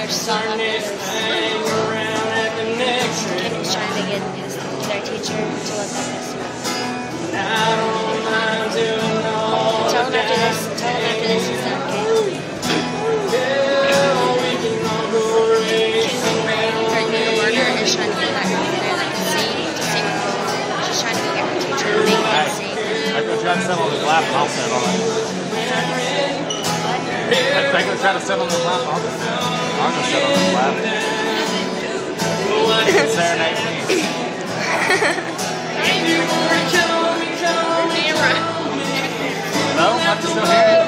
song up because Kevin's trying to get their teacher to let them listen. Tell him after this he's done, okay? Is trying to get that girl there, like, to sing with her. She's trying to go get her teacher to make them sing. I go try to sit on his lap and I'll sit on it. I go try to sit on his lap. I'm gonna sit on his lap. Serenade me. No, I'm just still here.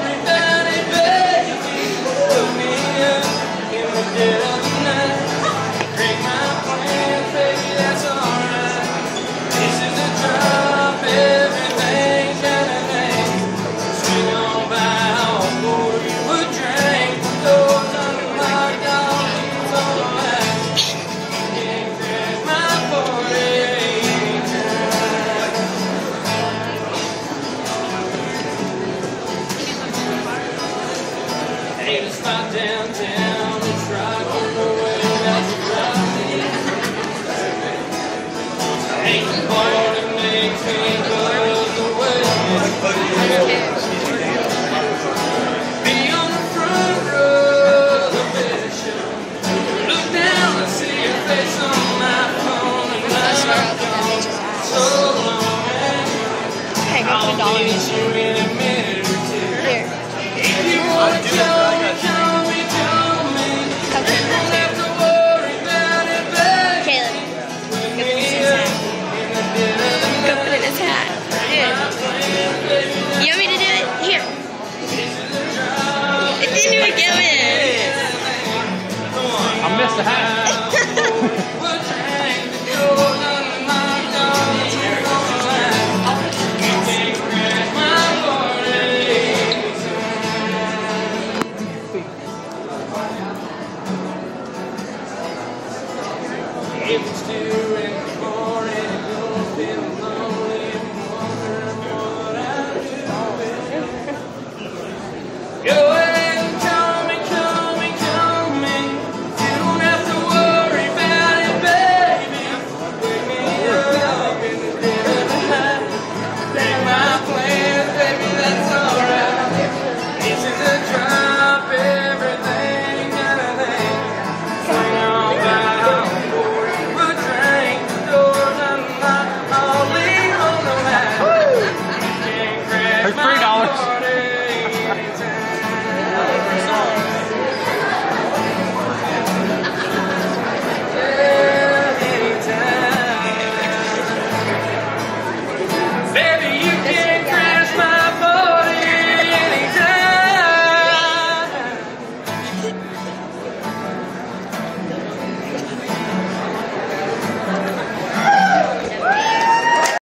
Downtown, it's right on the way back to Bryan. Ain't the part that makes me buzz away. Be on the front row of the vision. Look down and see your face on my phone, and I'm so long. Hey, go for $1. In a minute or two. Here. If you want to tell me. You want me to do it? Here. It didn't even get in. I missed the hat.